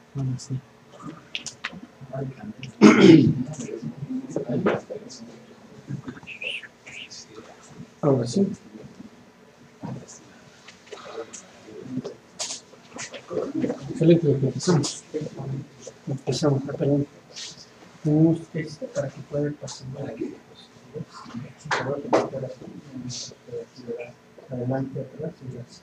Bueno, sí. Ahora sí. Excelente, empezamos. Empezamos, perdón. Tenemos este para que pueda pasar aquí. Adelante, atrás y atrás.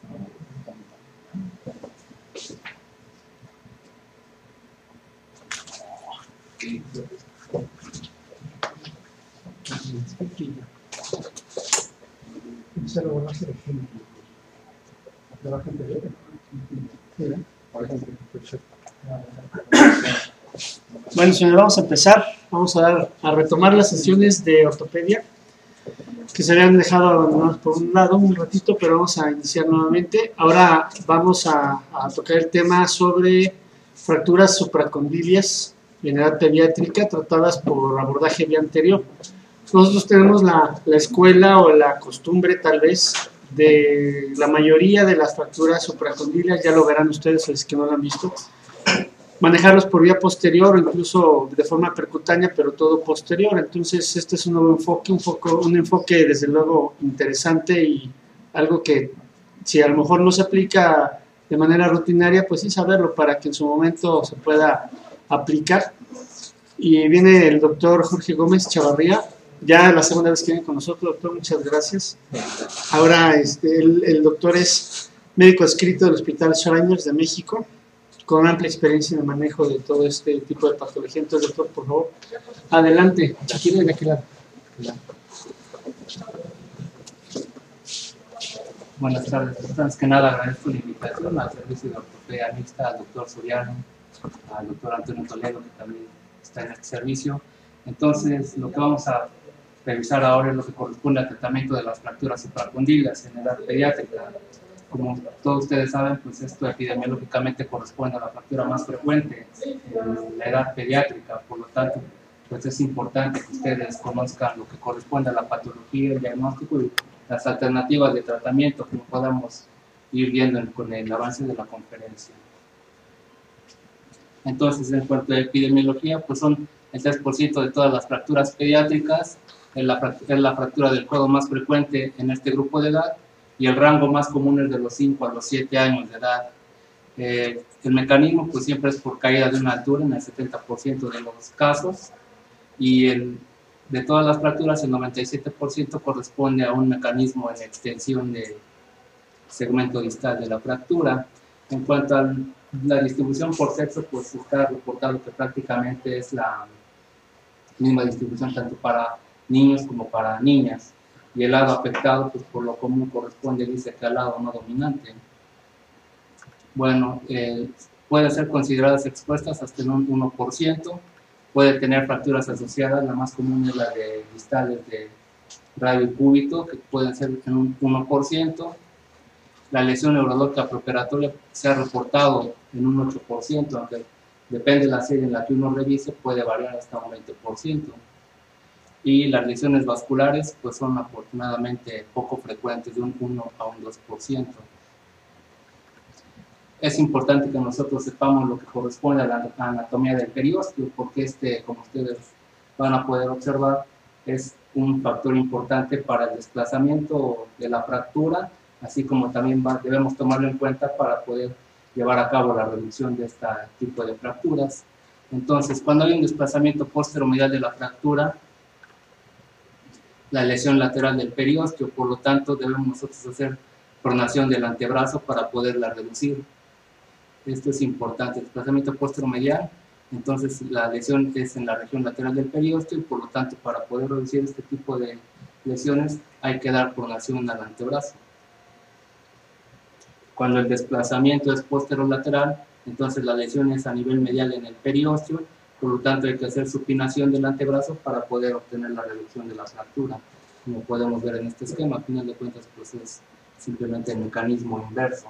Se lo van a hacer aquí. ¿Trabajan de ver? Bueno, señores, vamos a empezar. Vamos a retomar las sesiones de ortopedia que se habían dejado abandonadas por un lado un ratito, pero vamos a iniciar nuevamente. Ahora vamos a tocar el tema sobre fracturas supracondilias en edad pediátrica tratadas por abordaje vía anterior. Nosotros tenemos la escuela o la costumbre, tal vez, de la mayoría de las fracturas supracondilias, ya lo verán ustedes, los que no lo han visto, manejarlos por vía posterior o incluso de forma percutánea, pero todo posterior. Entonces, este es un nuevo enfoque, un enfoque desde luego interesante y algo que, si a lo mejor no se aplica de manera rutinaria, pues sí saberlo para que en su momento se pueda aplicar. Y viene el doctor Jorge Gómez Chavarría. Ya la segunda vez que viene con nosotros, doctor, muchas gracias. Ahora el doctor es médico adscrito del Hospital Shriners de México, con amplia experiencia en el manejo de todo este tipo de patología. Entonces, doctor, por favor, adelante. Aquí de aquel lado. Buenas tardes. Antes que nada, agradezco la invitación al servicio de ortopedia mixta, al doctor Soriano, al doctor Antonio Toledo, que también está en este servicio. Entonces, lo que vamos a revisar ahora es lo que corresponde al tratamiento de las fracturas supracondilias en edad pediátrica. Como todos ustedes saben, pues esto epidemiológicamente corresponde a la fractura más frecuente en la edad pediátrica. Por lo tanto, pues es importante que ustedes conozcan lo que corresponde a la patología, el diagnóstico y las alternativas de tratamiento que podamos ir viendo con el avance de la conferencia. Entonces, en cuanto a epidemiología, pues son el 3% de todas las fracturas pediátricas, es la fractura del codo más frecuente en este grupo de edad, y el rango más común es de los 5 a los 7 años de edad. El mecanismo pues siempre es por caída de una altura en el 70% de los casos, y de todas las fracturas el 97% corresponde a un mecanismo en extensión del segmento distal de la fractura. En cuanto a la distribución por sexo, pues está reportado que prácticamente es la misma distribución tanto para niños como para niñas, y el lado afectado pues por lo común corresponde, dice que al lado no dominante. Bueno, pueden ser consideradas expuestas hasta en un 1%, puede tener fracturas asociadas, la más común es la de distales de radio y cúbito, que pueden ser en un 1%, la lesión neurológica preoperatoria se ha reportado en un 8%, aunque depende de la serie en la que uno revise, puede variar hasta un 20%. Y las lesiones vasculares pues son afortunadamente poco frecuentes, de un 1 a un 2%. Es importante que nosotros sepamos lo que corresponde a la anatomía del periósteo, porque como ustedes van a poder observar, es un factor importante para el desplazamiento de la fractura, así como también debemos tomarlo en cuenta para poder llevar a cabo la reducción de este tipo de fracturas. Entonces, cuando hay un desplazamiento posteromedial de la fractura, la lesión lateral del periósteo, por lo tanto debemos nosotros hacer pronación del antebrazo para poderla reducir. Esto es importante, el desplazamiento posteromedial, entonces la lesión es en la región lateral del periósteo, y por lo tanto para poder reducir este tipo de lesiones hay que dar pronación al antebrazo. Cuando el desplazamiento es posterolateral, entonces la lesión es a nivel medial en el periósteo, por lo tanto hay que hacer supinación del antebrazo para poder obtener la reducción de la fractura. Como podemos ver en este esquema, a final de cuentas pues es simplemente el mecanismo inverso.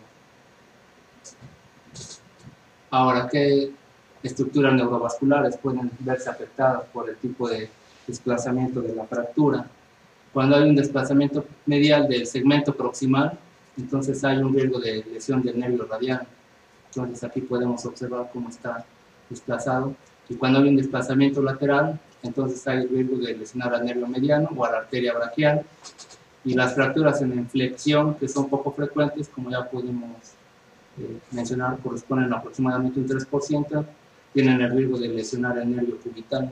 Ahora, ¿qué estructuras neurovasculares pueden verse afectadas por el tipo de desplazamiento de la fractura? Cuando hay un desplazamiento medial del segmento proximal, entonces hay un riesgo de lesión del nervio radial. Entonces aquí podemos observar cómo está desplazado, y cuando hay un desplazamiento lateral, entonces hay riesgo de lesionar al nervio mediano o a la arteria braquial, y las fracturas en inflexión, que son poco frecuentes, como ya pudimos mencionar, corresponden a aproximadamente un 3%, tienen el riesgo de lesionar el nervio cubital.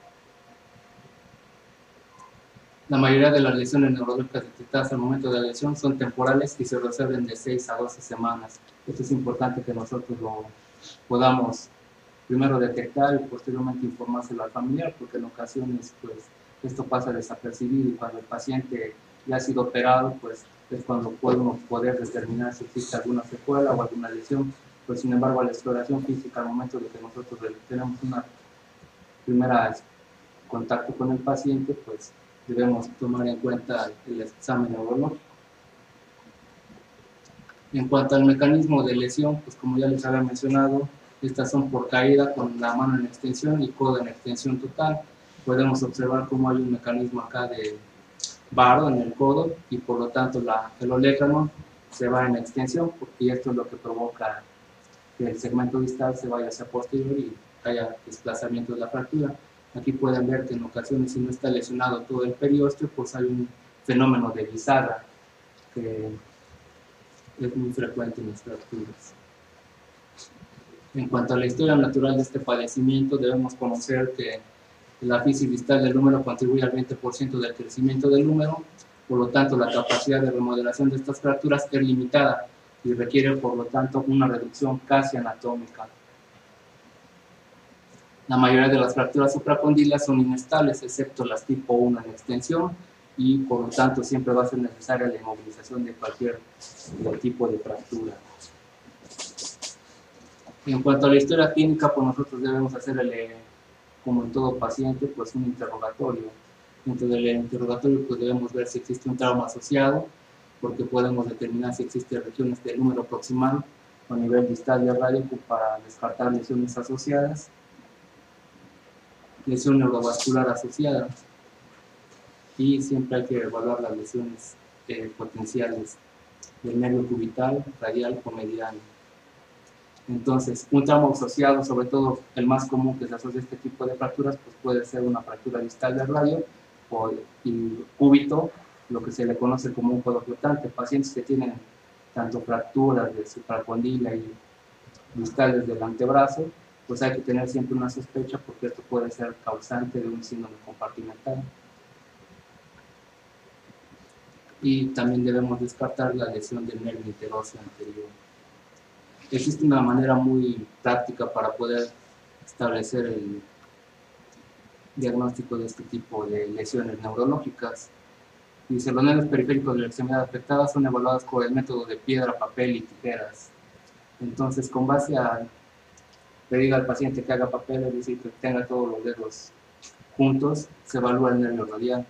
La mayoría de las lesiones neurológicas detectadas al momento de la lesión son temporales y se resuelven de 6 a 12 semanas. Esto es importante que nosotros lo podamos primero detectar y posteriormente informárselo al familiar, porque en ocasiones pues esto pasa desapercibido, y cuando el paciente ya ha sido operado, pues es cuando podemos poder determinar si existe alguna secuela o alguna lesión. Pero sin embargo, la exploración física, al momento de que nosotros tenemos una primera contacto con el paciente, pues debemos tomar en cuenta el examen neurológico. En cuanto al mecanismo de lesión, pues como ya les había mencionado, estas son por caída con la mano en extensión y codo en extensión total. Podemos observar cómo hay un mecanismo acá de varo en el codo, y por lo tanto el olecranon se va en extensión, y esto es lo que provoca que el segmento distal se vaya hacia posterior y haya desplazamiento de la fractura. Aquí pueden ver que en ocasiones, si no está lesionado todo el periósteo, pues hay un fenómeno de bisagra que es muy frecuente en las fracturas. En cuanto a la historia natural de este padecimiento, debemos conocer que la fisis distal del húmero contribuye al 20% del crecimiento del húmero, por lo tanto la capacidad de remodelación de estas fracturas es limitada y requiere por lo tanto una reducción casi anatómica. La mayoría de las fracturas supracondylas son inestables, excepto las tipo 1 en extensión, y por lo tanto siempre va a ser necesaria la inmovilización de cualquier tipo de fractura. En cuanto a la historia clínica, pues nosotros debemos hacerle, como en todo paciente, pues un interrogatorio. Dentro del interrogatorio pues debemos ver si existe un trauma asociado, porque podemos determinar si existen regiones del húmero proximal o a nivel distal del radio para descartar lesiones asociadas, lesión neurovascular asociada, y siempre hay que evaluar las lesiones potenciales del nervio cubital, radial o mediano. Entonces, un trauma asociado, sobre todo el más común que se asocia a este tipo de fracturas, pues puede ser una fractura distal del radio o el cúbito, lo que se le conoce como un codo flotante. Pacientes que tienen tanto fracturas de supracondila y distales del antebrazo, pues hay que tener siempre una sospecha, porque esto puede ser causante de un síndrome compartimental. Y también debemos descartar la lesión del nervio interóseo anterior. Existe una manera muy práctica para poder establecer el diagnóstico de este tipo de lesiones neurológicas. Dice, los nervios periféricos de la extremidad afectada son evaluados por el método de piedra, papel y tijeras. Entonces, con base a le diga al paciente que haga papel, es decir, que tenga todos los dedos juntos, se evalúa el nervio radial.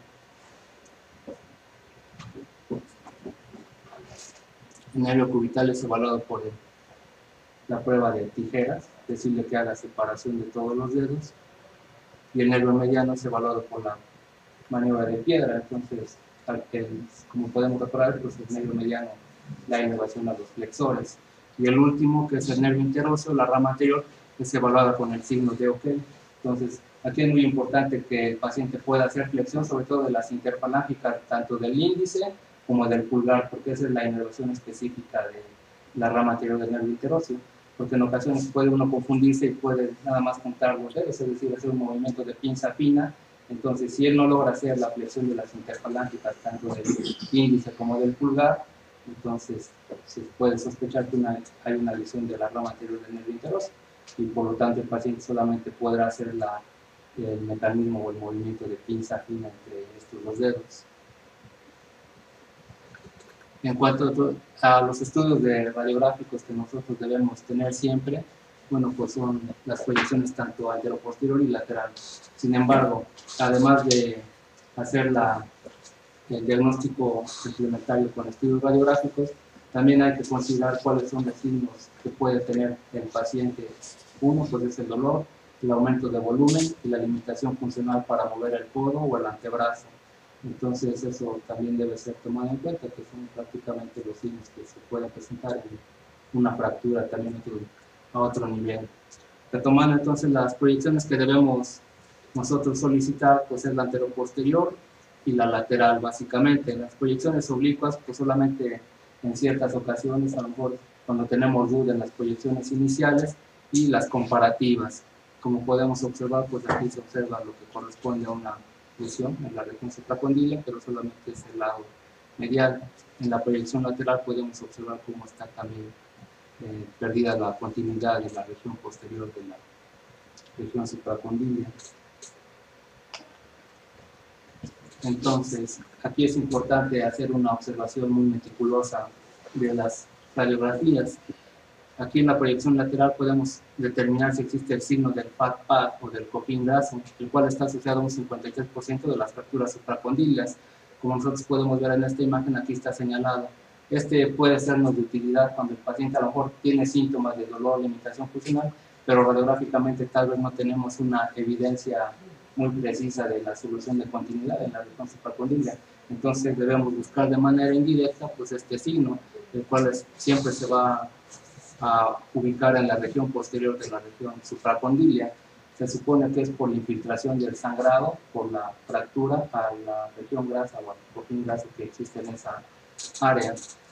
El nervio cubital es evaluado por la prueba de tijeras, decirle que haga separación de todos los dedos, y el nervio mediano es evaluado por la maniobra de piedra. Entonces, como podemos recordar, pues el nervio mediano da inervación a los flexores, y el último, que es el nervio interóseo, la rama anterior, es evaluada con el signo de OK. Entonces, aquí es muy importante que el paciente pueda hacer flexión, sobre todo de las interfalángicas, tanto del índice como del pulgar, porque esa es la inervación específica de la rama anterior del nervio interóseo, porque en ocasiones puede uno confundirse y puede nada más juntar los dedos, es decir, hacer un movimiento de pinza fina. Entonces, si él no logra hacer la flexión de las interfalángicas, tanto del índice como del pulgar, entonces se puede sospechar que hay una lesión de la rama anterior del nervio interóseo, y por lo tanto el paciente solamente podrá hacer el mecanismo o el movimiento de pinza fina entre estos dos dedos. En cuanto a los estudios radiográficos que nosotros debemos tener siempre, bueno, pues son las proyecciones tanto anteroposterior y lateral. Sin embargo, además de hacer el diagnóstico complementario con estudios radiográficos, también hay que considerar cuáles son los signos que puede tener el paciente. Uno, pues es el dolor, el aumento de volumen y la limitación funcional para mover el codo o el antebrazo. Entonces eso también debe ser tomado en cuenta, que son prácticamente los signos que se pueden presentar una fractura también a otro nivel. Retomando entonces las proyecciones que debemos nosotros solicitar, pues es la anteroposterior y la lateral básicamente. Las proyecciones oblicuas, pues solamente en ciertas ocasiones, a lo mejor cuando tenemos duda en las proyecciones iniciales, y las comparativas. Como podemos observar, pues aquí se observa lo que corresponde a una lesión en la región supracondila, pero solamente es el lado medial. En la proyección lateral podemos observar cómo está también perdida la continuidad de la región posterior de la región supracondila. Entonces, aquí es importante hacer una observación muy meticulosa de las radiografías. Aquí en la proyección lateral podemos determinar si existe el signo del FAT-PAD o del copín graso, el cual está asociado a un 53% de las fracturas supracondilias. Como nosotros podemos ver en esta imagen, aquí está señalado. Este puede sernos de utilidad cuando el paciente a lo mejor tiene síntomas de dolor, limitación funcional, pero radiográficamente tal vez no tenemos una evidencia muy precisa de la solución de continuidad en la región supracondilia. Entonces debemos buscar de manera indirecta pues este signo, el cual siempre se va a ubicar en la región posterior de la región supracondilia. Se supone que es por la infiltración del sangrado, por la fractura a la región grasa o al copín graso que existe en esa área.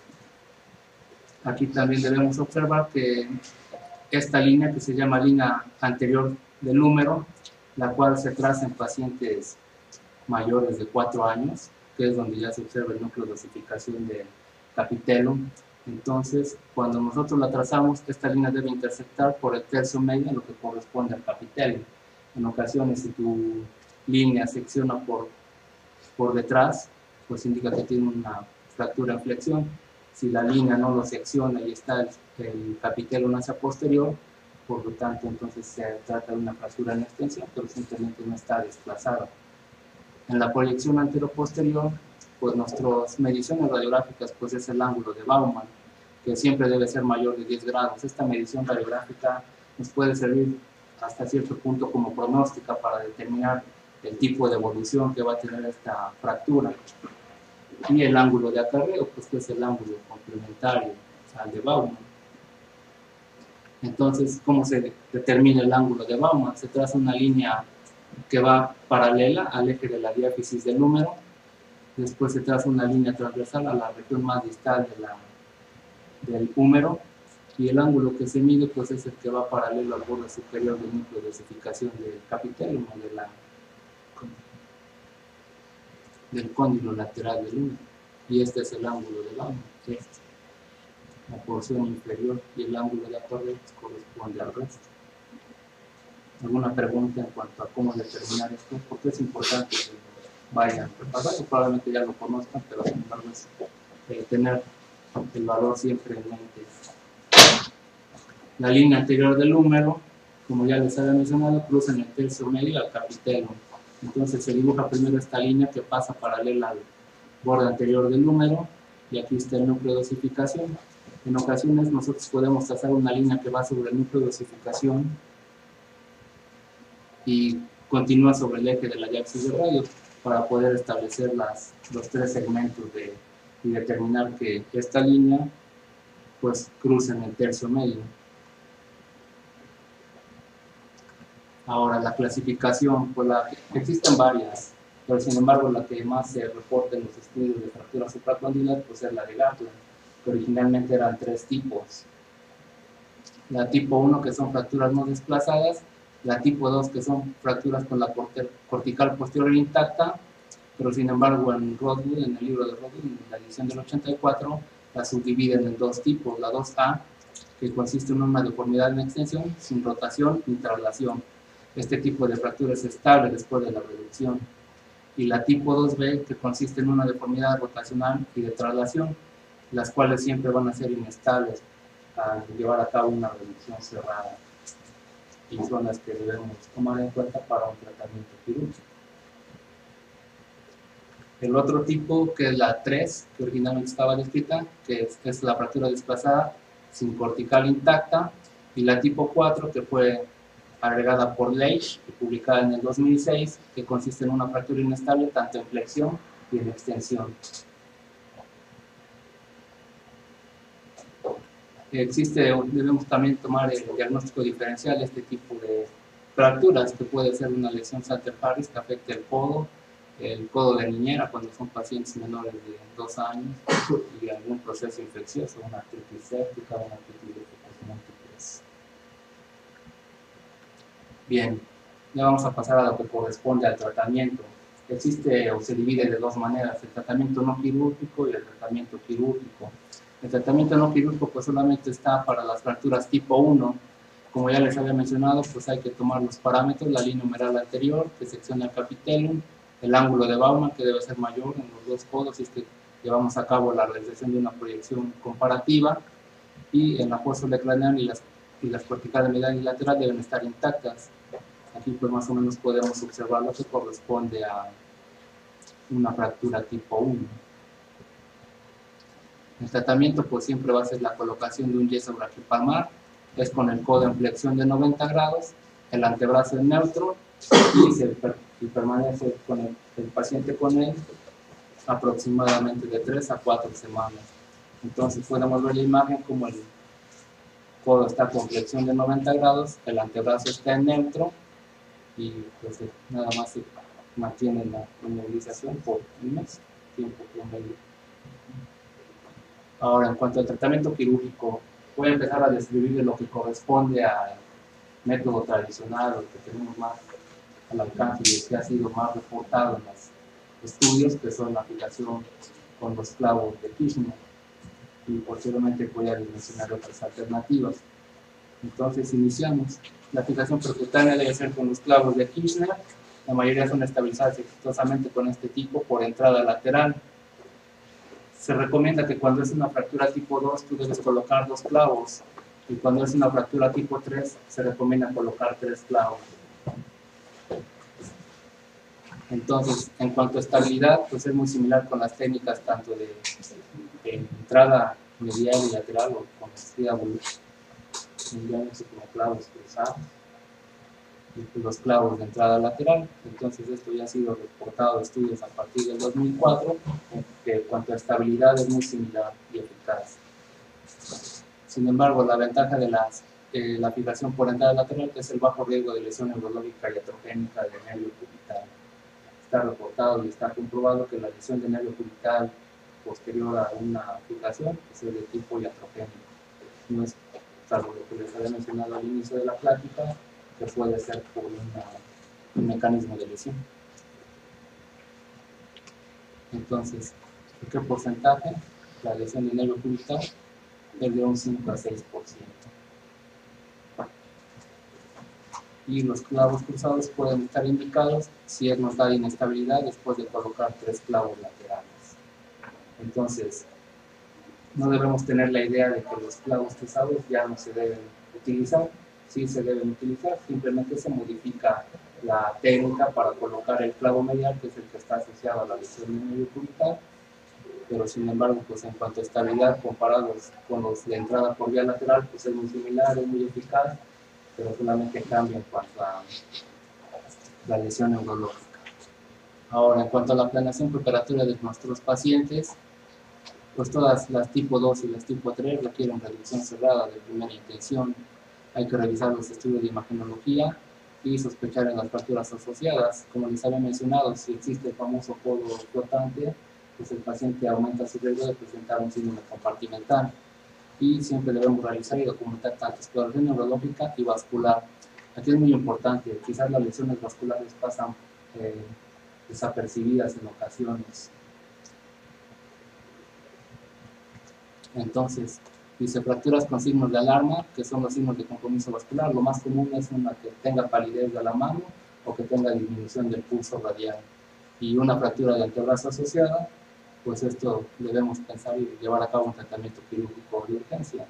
Aquí también debemos observar que esta línea, que se llama línea anterior del húmero, la cual se traza en pacientes mayores de 4 años, que es donde ya se observa el núcleo de osificación del capitellum. Entonces, cuando nosotros la trazamos, esta línea debe interceptar por el tercio medio, lo que corresponde al capitellum. En ocasiones, si tu línea secciona por detrás, pues indica que tiene una fractura en flexión. Si la línea no lo secciona y está el capitellum hacia posterior, por lo tanto, entonces se trata de una fractura en extensión, pero simplemente no está desplazada. En la proyección anteroposterior, pues nuestras mediciones radiográficas pues es el ángulo de Baumann, que siempre debe ser mayor de 10 grados. Esta medición radiográfica nos puede servir hasta cierto punto como pronóstica para determinar el tipo de evolución que va a tener esta fractura. Y el ángulo de acarreo, pues que es el ángulo complementario al de Baumann. Entonces, ¿cómo se determina el ángulo de Baumann? Se traza una línea que va paralela al eje de la diáfisis del húmero. Después se traza una línea transversal a la región más distal del húmero, y el ángulo que se mide pues es el que va paralelo al borde superior del núcleo de osificación del capitellum o del cóndilo lateral del húmero, y este es el ángulo de Baumann, la porción inferior, y el ángulo de acarreo corresponde al resto. ¿Alguna pregunta en cuanto a cómo determinar esto? Porque es importante que vayan preparados, probablemente ya lo conozcan, pero sin embargo es tener el valor siempre en mente. La línea anterior del húmero, como ya les había mencionado, cruza en el tercio medio al capitellum. Entonces se dibuja primero esta línea que pasa paralela al borde anterior del húmero, y aquí está el núcleo de osificación. En ocasiones nosotros podemos trazar una línea que va sobre el núcleo de osificación y continúa sobre el eje de la diáfisis de radio para poder establecer los 3 segmentos y determinar que esta línea pues cruza en el tercio medio. Ahora, la clasificación, pues existen varias, pero sin embargo la que más se reporta en los estudios de fracturas supracondilar pues es la de Gatland, que originalmente eran 3 tipos. La tipo 1, que son fracturas no desplazadas; la tipo 2, que son fracturas con la cortical posterior intacta, pero sin embargo en Rodwood, en el libro de Rodwood, en la edición del 84, la subdividen en 2 tipos: la 2A, que consiste en una deformidad en extensión, sin rotación ni traslación. Este tipo de fractura es estable después de la reducción. Y la tipo 2B, que consiste en una deformidad rotacional y de traslación, las cuales siempre van a ser inestables al llevar a cabo una reducción cerrada, y son las que debemos tomar en cuenta para un tratamiento quirúrgico. El otro tipo, que es la 3, que originalmente estaba descrita, que es la fractura desplazada sin cortical intacta, y la tipo 4, que fue agregada por Leitch y publicada en el 2006, que consiste en una fractura inestable tanto en flexión y en extensión. Debemos también tomar el diagnóstico diferencial de este tipo de fracturas, que puede ser una lesión Salter-Harris que afecte el codo de niñera cuando son pacientes menores de 2 años, y algún proceso infeccioso, una artritis séptica, una artritis de focos múltiples. Bien, ya vamos a pasar a lo que corresponde al tratamiento. Existe o se divide de 2 maneras, el tratamiento no quirúrgico y el tratamiento quirúrgico. El tratamiento no quirúrgico pues solamente está para las fracturas tipo 1. Como ya les había mencionado, pues hay que tomar los parámetros, la línea humeral anterior, que secciona el capitellum, el ángulo de Baumann, que debe ser mayor en los 2 codos, si es que llevamos a cabo la realización de una proyección comparativa, y en la fosa craneal y las corticales medial y lateral deben estar intactas. Aquí pues más o menos podemos observar lo que corresponde a una fractura tipo 1. El tratamiento pues siempre va a ser la colocación de un yeso braquiopalmar, es con el codo en flexión de 90 grados, el antebrazo en neutro, y permanece con el paciente con él aproximadamente de 3 a 4 semanas. Entonces podemos ver la imagen como el codo está con flexión de 90 grados, el antebrazo está en neutro, y pues nada más se mantiene la inmovilización por un mes, tiempo promedio. Ahora, en cuanto al tratamiento quirúrgico, voy a empezar a describir lo que corresponde al método tradicional, o que tenemos más al alcance y el que ha sido más reportado en los estudios, que son la aplicación con los clavos de Kirchner, y posteriormente voy a mencionar otras alternativas. Entonces iniciamos. La aplicación percutánea debe ser con los clavos de Kirchner. La mayoría son estabilizadas exitosamente con este tipo por entrada lateral. Se recomienda que cuando es una fractura tipo 2 tú debes colocar 2 clavos, y cuando es una fractura tipo 3 se recomienda colocar 3 clavos. Entonces, en cuanto a estabilidad, pues es muy similar con las técnicas tanto de entrada medial y lateral, o conocida como clavos cruzados, y los clavos de entrada lateral. Entonces esto ya ha sido reportado en estudios a partir del 2004, que en cuanto a estabilidad es muy similar y eficaz. Sin embargo, la ventaja de la aplicación por entrada lateral es el bajo riesgo de lesión neurológica y atrogénica del nervio cubital. Está reportado y está comprobado que la lesión del nervio cubital posterior a una aplicación es de tipo iatrogénico. No es, salvo lo que les había mencionado al inicio de la plática, que puede ser por un mecanismo de lesión. Entonces, ¿en qué porcentaje? La lesión del nervio cubital es de un 5 a 6%. Y los clavos cruzados pueden estar indicados si nos da inestabilidad después de colocar 3 clavos laterales. Entonces, no debemos tener la idea de que los clavos cruzados ya no se deben utilizar. Sí se deben utilizar, simplemente se modifica la técnica para colocar el clavo medial, que es el que está asociado a la lesión del nervio cubital, pero sin embargo, pues en cuanto a estabilidad comparados con los de entrada por vía lateral, pues es muy similar, es muy eficaz, pero solamente cambia en cuanto a la lesión neurológica. Ahora, en cuanto a la planeación preparatoria de nuestros pacientes, pues todas las tipo 2 y las tipo 3 requieren reducción cerrada de primera intención. Hay que revisar los estudios de imagenología y sospechar en las fracturas asociadas. Como les había mencionado, si existe el famoso codo flotante, pues el paciente aumenta su riesgo de presentar un síndrome compartimental. Y siempre debemos realizar y documentar tanto exploración neurológica y vascular. Aquí es muy importante, quizás las lesiones vasculares pasan desapercibidas en ocasiones. Entonces, dice fracturas con signos de alarma, que son los signos de compromiso vascular. Lo más común es una que tenga palidez de la mano o que tenga disminución del pulso radial. Y una fractura de antebrazo asociada, pues esto debemos pensar y llevar a cabo un tratamiento quirúrgico de urgencia.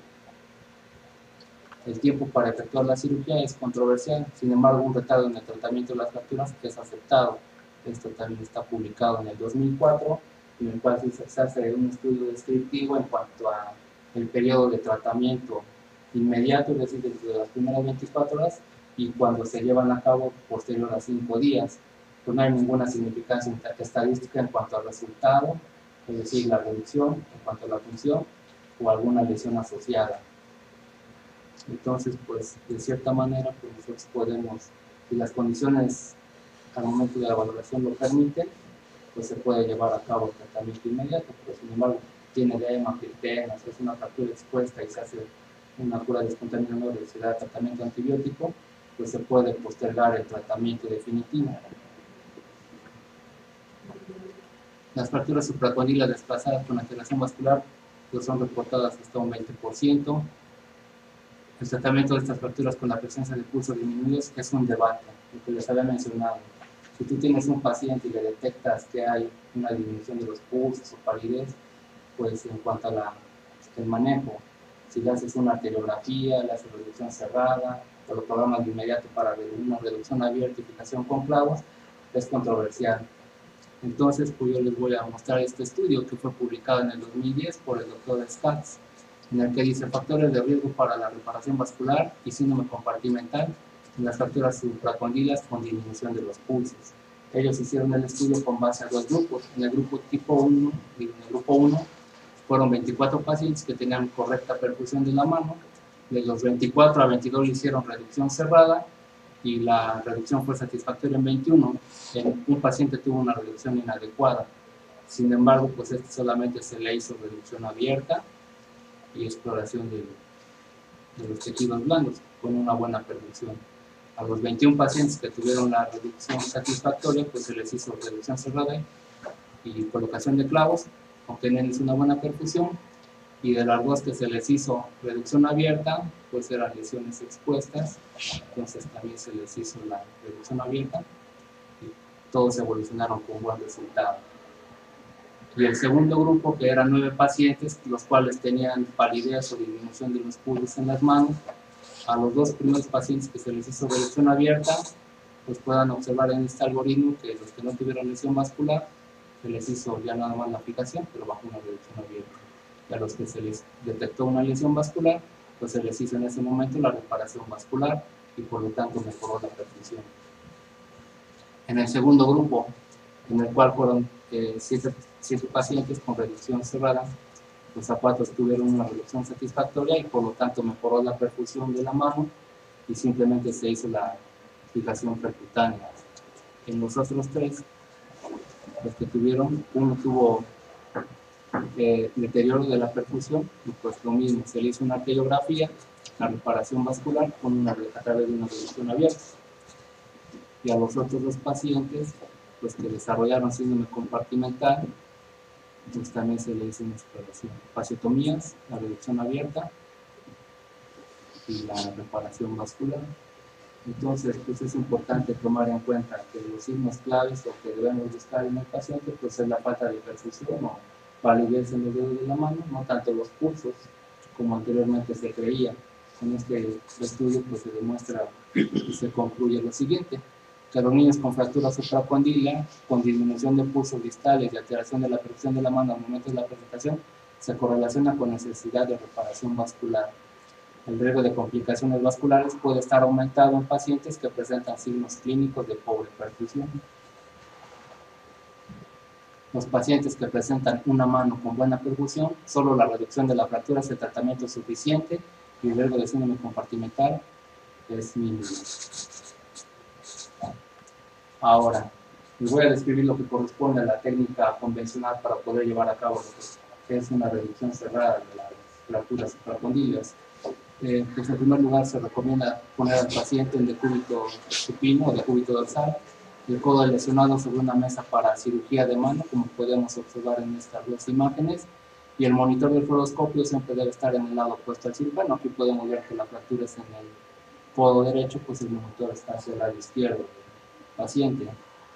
El tiempo para efectuar la cirugía es controversial, sin embargo un retardo en el tratamiento de las fracturas es aceptado. Esto también está publicado en el 2004, en el cual se hace un estudio descriptivo en cuanto a el periodo de tratamiento inmediato, es decir, dentro de las primeras 24 horas, y cuando se llevan a cabo posterior a 5 días. Pues no hay ninguna significancia estadística en cuanto al resultado, es decir, la reducción en cuanto a la función o alguna lesión asociada. Entonces, pues, de cierta manera, pues nosotros podemos, si las condiciones al momento de la valoración lo permiten, pues se puede llevar a cabo el tratamiento inmediato, pero sin embargo, tiene edema, criptenas, es una fractura expuesta y se hace una cura descontaminadora y se da tratamiento antibiótico, pues se puede postergar el tratamiento definitivo. Las fracturas supracondílas desplazadas con alteración vascular pues son reportadas hasta un 20%. El tratamiento de estas fracturas con la presencia de pulsos disminuidos es un debate, lo que les había mencionado. Si tú tienes un paciente y le detectas que hay una disminución de los pulsos o palidez, pues en cuanto a el manejo, si le haces una arteriografía, le haces reducción cerrada, o lo programas de inmediato para una reducción abierta y fijación con clavos, es controversial. Entonces, pues yo les voy a mostrar este estudio que fue publicado en el 2010 por el doctor Schatz, en el que dice factores de riesgo para la reparación vascular y síndrome compartimental en las fracturas supracondilas con disminución de los pulsos. Ellos hicieron el estudio con base a dos grupos. En el grupo tipo 1 y en el grupo 1 fueron 24 pacientes que tenían correcta perfusión de la mano. De los 24 a 22 le hicieron reducción cerrada y la reducción fue satisfactoria en 21. Un paciente tuvo una reducción inadecuada. Sin embargo, pues este solamente se le hizo reducción abierta y exploración de los tejidos blandos con una buena perfusión. A los 21 pacientes que tuvieron la reducción satisfactoria, pues se les hizo reducción cerrada y colocación de clavos, obteniendo una buena perfusión. Y de las dos que se les hizo reducción abierta, pues eran lesiones expuestas, entonces también se les hizo la reducción abierta y todos evolucionaron con buen resultado. Y el segundo grupo, que eran 9 pacientes, los cuales tenían palidez o disminución de los pulsos en las manos, a los dos primeros pacientes que se les hizo reducción abierta, pues puedan observar en este algoritmo que los que no tuvieron lesión vascular, se les hizo ya nada más la aplicación, pero bajo una reducción abierta. Y a los que se les detectó una lesión vascular, pues se les hizo en ese momento la reparación vascular y por lo tanto mejoró la perfusión. En el segundo grupo, en el cual fueron 7 pacientes con reducción cerrada, los zapatos tuvieron una reducción satisfactoria y por lo tanto mejoró la perfusión de la mano y simplemente se hizo la fijación percutánea. En los otros 3, los que tuvieron, uno tuvo deterioro de la perfusión y pues lo mismo, se le hizo una arteriografía, la reparación vascular a través de una reducción abierta. Y a los otros 2 pacientes, pues que desarrollaron síndrome compartimental, pues también se le hizo una exploración, fasciotomías, la reducción abierta y la reparación vascular. Entonces, pues es importante tomar en cuenta que los signos claves o que debemos buscar en el paciente, pues es la falta de perfusión o palidez en los dedos de la mano, no tanto los pulsos como anteriormente se creía. En este estudio pues se demuestra y se concluye lo siguiente, que los niños con fractura supracondila, con disminución de pulsos distales y alteración de la perfusión de la mano al momento de la presentación, se correlaciona con necesidad de reparación vascular. El riesgo de complicaciones vasculares puede estar aumentado en pacientes que presentan signos clínicos de pobre perfusión. Los pacientes que presentan una mano con buena perfusión, solo la reducción de la fractura es el tratamiento suficiente y el riesgo de síndrome compartimental es mínimo. Ahora, les voy a describir lo que corresponde a la técnica convencional para poder llevar a cabo lo que es una reducción cerrada de las fracturas supracondíleas. Pues en primer lugar se recomienda poner al paciente en decúbito supino o decúbito dorsal, el codo lesionado sobre una mesa para cirugía de mano, como podemos observar en estas 2 imágenes, y el monitor del fluoroscopio siempre debe estar en el lado opuesto al cirujano. Aquí podemos ver que la fractura es en el codo derecho, pues el monitor está hacia el lado izquierdo del paciente.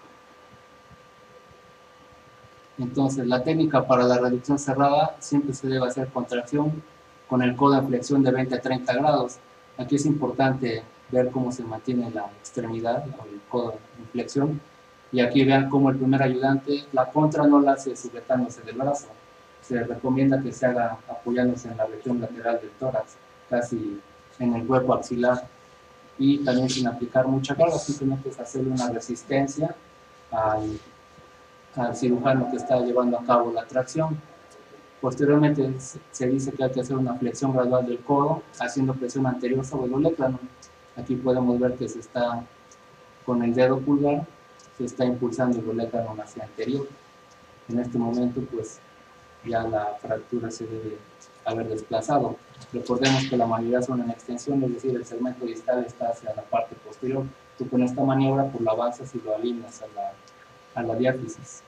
Entonces, la técnica para la reducción cerrada siempre se debe hacer contracción con el codo en flexión de 20 a 30 grados. Aquí es importante ver cómo se mantiene la extremidad o el codo en flexión. Y aquí vean cómo el primer ayudante, la contra no la hace sujetándose del brazo. Se recomienda que se haga apoyándose en la región lateral del tórax, casi en el hueco axilar. Y también sin aplicar mucha carga, simplemente es hacerle una resistencia al cirujano que está llevando a cabo la tracción. Posteriormente se dice que hay que hacer una flexión gradual del codo, haciendo presión anterior sobre el olecrano. Aquí podemos ver que se está, con el dedo pulgar, se está impulsando el olecrano hacia anterior. En este momento, pues, ya la fractura se debe haber desplazado. Recordemos que la mayoría son en extensión, es decir, el segmento distal está hacia la parte posterior. Tú con esta maniobra, pues, lo avanzas y lo alineas a la diáfisis.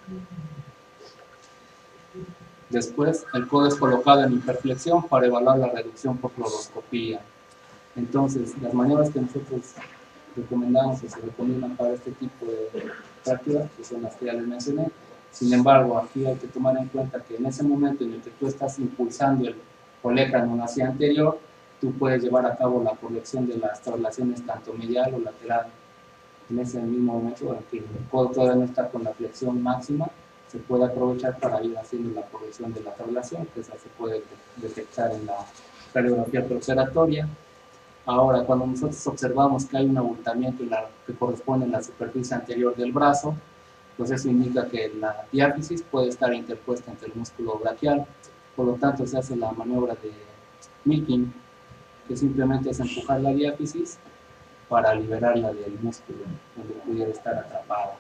Después, el codo es colocado en hiperflexión para evaluar la reducción por fluoroscopía. Entonces, las maniobras que nosotros recomendamos o se recomiendan para este tipo de fracturas, que son las que ya les mencioné. Sin embargo, aquí hay que tomar en cuenta que en ese momento en el que tú estás impulsando el olecrano hacia anterior, tú puedes llevar a cabo la corrección de las traslaciones tanto medial o lateral. En ese mismo momento en que el codo todavía no está con la flexión máxima, se puede aprovechar para ir haciendo la corrección de la traslación, que esa se puede detectar en la radiografía preoperatoria. Ahora, cuando nosotros observamos que hay un abultamiento que corresponde a la superficie anterior del brazo, pues eso indica que la diáfisis puede estar interpuesta entre el músculo braquial. Por lo tanto, se hace la maniobra de milking, que simplemente es empujar la diáfisis para liberarla del músculo donde pudiera estar atrapada.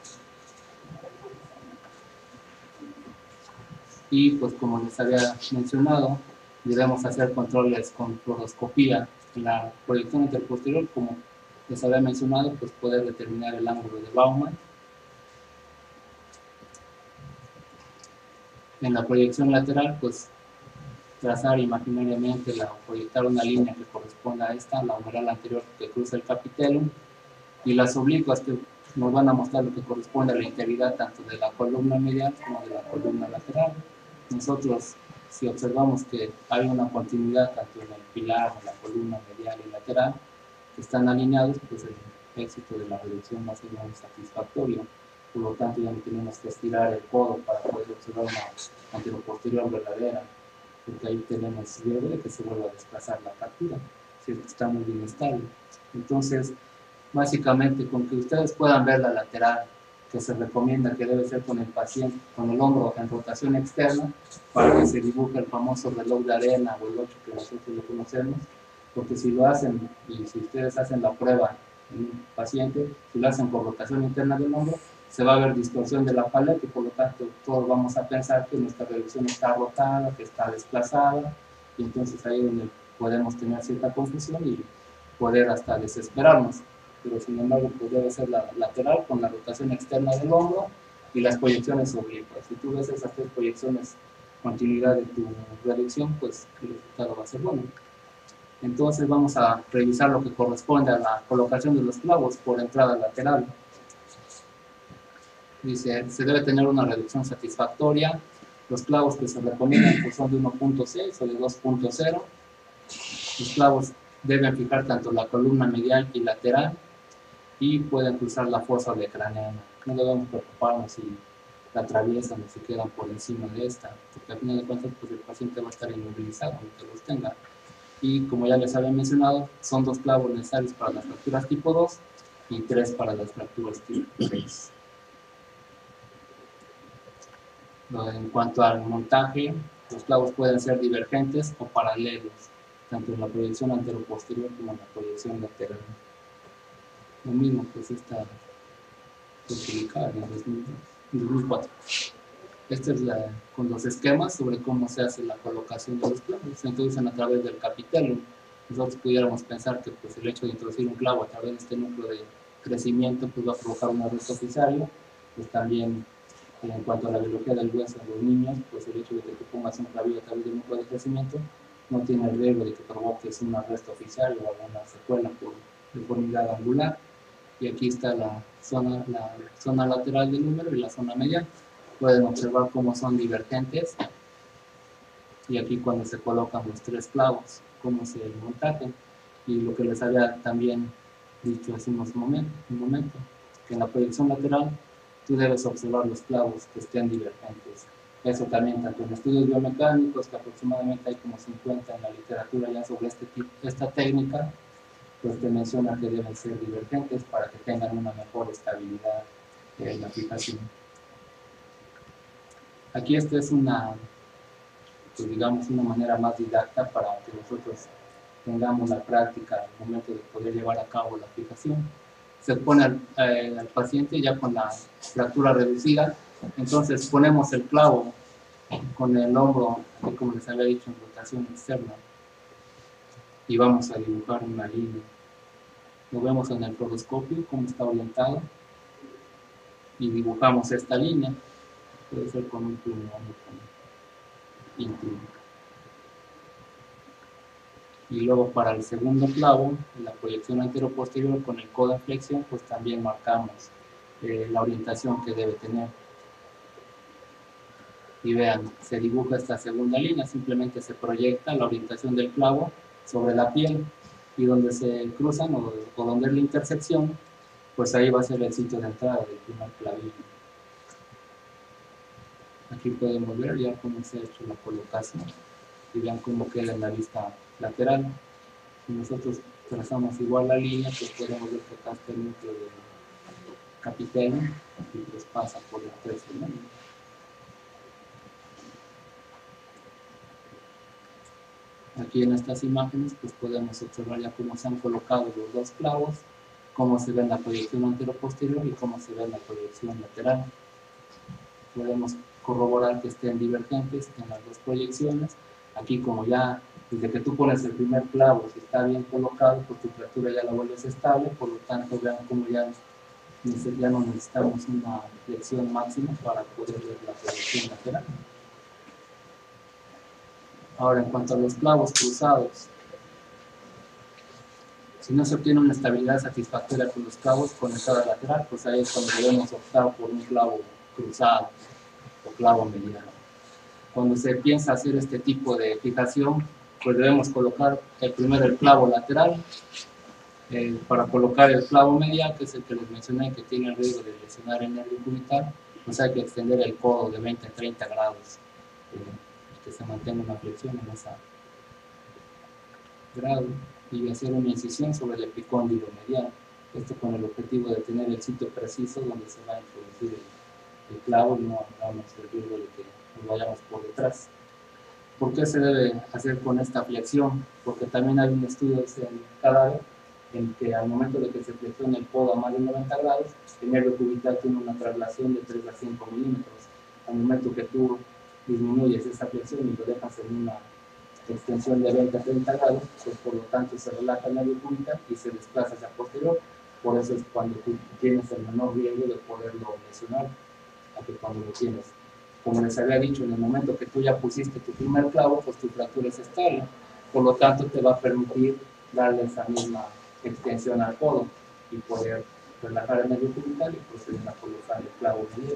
Y pues como les había mencionado, debemos hacer controles con fluoroscopía. La proyección interposterior, como les había mencionado, pues puede determinar el ángulo de Baumann. En la proyección lateral, pues trazar imaginariamente o proyectar una línea que corresponda a esta, la humeral anterior que cruza el capitellum, y las oblicuas que nos van a mostrar lo que corresponde a la integridad tanto de la columna medial como de la columna lateral. Nosotros, si observamos que hay una continuidad tanto en el pilar, en la columna medial y lateral, que están alineados, pues el éxito de la reducción va a ser muy satisfactorio. Por lo tanto, ya no tenemos que estirar el codo para poder observar una anteroposterior verdadera, porque ahí tenemos riesgo de que se vuelva a desplazar la fractura, si está muy bien estable. Entonces, básicamente, con que ustedes puedan ver la lateral, que se recomienda que debe ser con el paciente, con el hombro en rotación externa, para que se dibuje el famoso reloj de arena o el 8 que nosotros lo conocemos, porque si lo hacen, y si ustedes hacen la prueba en un paciente, si lo hacen con rotación interna del hombro, se va a ver distorsión de la paleta y por lo tanto todos vamos a pensar que nuestra reducción está rotada, que está desplazada, y entonces ahí es donde podemos tener cierta confusión y poder hasta desesperarnos. Pero sin embargo pues debe ser la lateral con la rotación externa del hombro y las proyecciones oblicuas. Si tú ves esas tres proyecciones, continuidad de tu reducción, pues el resultado va a ser bueno. Entonces vamos a revisar lo que corresponde a la colocación de los clavos por entrada lateral. Dice, se debe tener una reducción satisfactoria. Los clavos que se recomiendan pues, son de 1.6 o de 2.0. Los clavos deben fijar tanto la columna medial y lateral y pueden cruzar la fosa olecraneana. No debemos preocuparnos si la atraviesan o se quedan por encima de esta, porque al final de cuentas pues, el paciente va a estar inmovilizado aunque los tenga. Y como ya les había mencionado, son 2 clavos necesarios para las fracturas tipo 2 y 3 para las fracturas tipo 3. En cuanto al montaje, los clavos pueden ser divergentes o paralelos, tanto en la proyección anteroposterior como en la proyección lateral. Lo mismo pues esta fue publicada en 2004. Esta es con los esquemas sobre cómo se hace la colocación de los clavos. Se introducen a través del capitellum. Nosotros pudiéramos pensar que pues, el hecho de introducir un clavo a través de este núcleo de crecimiento pues, va a provocar un arresto oficiario. Pues también en cuanto a la biología del hueso en los niños, pues el hecho de que tú pongas un clavillo a través del núcleo de crecimiento no tiene el riesgo de que provoques un arresto oficiario o alguna secuela por deformidad angular. Y aquí está la zona lateral del húmero y la zona medial. Pueden observar cómo son divergentes. Y aquí cuando se colocan los 3 clavos, cómo se montaje. Y lo que les había también dicho hace un momento, que en la proyección lateral tú debes observar los clavos que estén divergentes. Eso también, tanto en estudios biomecánicos, que aproximadamente hay como 50 en la literatura ya sobre esta técnica, pues te menciona que deben ser divergentes para que tengan una mejor estabilidad en la fijación. Aquí esta es una pues digamos, una manera más didacta para que nosotros tengamos la práctica al momento de poder llevar a cabo la aplicación. Se pone al paciente ya con la fractura reducida, entonces ponemos el clavo con el hombro, así como les había dicho, en rotación externa, y vamos a dibujar una línea. Lo vemos en el fluoroscopio, cómo está orientado, y dibujamos esta línea. Puede ser con un plumón o con pintura. Y luego para el segundo clavo, en la proyección antero-posterior con el codo en flexión, pues también marcamos la orientación que debe tener. Y vean, se dibuja esta segunda línea, simplemente se proyecta la orientación del clavo sobre la piel, y donde se cruzan o donde es la intersección, pues ahí va a ser el sitio de entrada del primer clavillo. Aquí podemos ver ya cómo se ha hecho la colocación y vean cómo queda en la vista lateral. Si nosotros trazamos igual la línea, pues podemos ver que acá está el núcleo del capitel y pues pasa por el 13, ¿no? Aquí en estas imágenes pues podemos observar ya cómo se han colocado los dos clavos, cómo se ve en la proyección antero-posterior y cómo se ve en la proyección lateral. Podemos corroborar que estén divergentes en las dos proyecciones. Aquí como ya desde que tú pones el primer clavo, si está bien colocado, pues tu fractura ya la vuelves estable, por lo tanto vean cómo ya no necesitamos una flexión máxima para poder ver la proyección lateral. Ahora, en cuanto a los clavos cruzados, si no se obtiene una estabilidad satisfactoria con los clavos con entrada lateral, pues ahí es cuando debemos optar por un clavo cruzado o clavo mediano. Cuando se piensa hacer este tipo de fijación, pues debemos colocar primero el clavo lateral. Para colocar el clavo medial, que es el que les mencioné, que tiene el riesgo de lesionar el nervio cubital, pues hay que extender el codo de 20 a 30 grados, que se mantenga una flexión en ese grado, y hacer una incisión sobre el epicóndilo medial. Esto con el objetivo de tener el sitio preciso donde se va a introducir el clavo y no hagamos el riesgo de que nos vayamos por detrás. ¿Por qué se debe hacer con esta flexión? Porque también hay un estudio en el cadáver en que al momento de que se flexiona el codo a más de 90 grados, el nervio cubital tiene una traslación de 3 a 5 milímetros. Al momento que tú disminuyes esa flexión y lo dejas en una extensión de 20 a 30 grados, pues por lo tanto se relaja el nervio cubital y se desplaza hacia posterior. Por eso es cuando tú tienes el menor riesgo de poderlo lesionar, a que cuando lo tienes. Como les había dicho, en el momento que tú ya pusiste tu primer clavo, pues tu fractura es estable. Por lo tanto, te va a permitir darle esa misma extensión al codo y poder relajar el nervio cubital y proceder a colocar el clavo medial.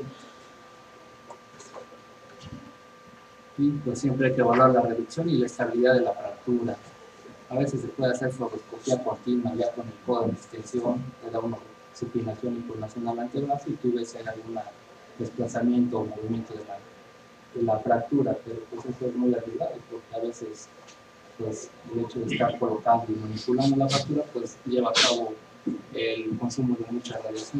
Y pues siempre hay que evaluar la reducción y la estabilidad de la fractura. A veces se puede hacer fluoroscopía continua ya con el codo en extensión, te da una supinación y formación al antebrazo y tú ves si hay algún desplazamiento o movimiento de la fractura, pero pues eso es muy arriesgado porque a veces pues el hecho de estar colocando y manipulando la fractura pues lleva a cabo el consumo de mucha radiación.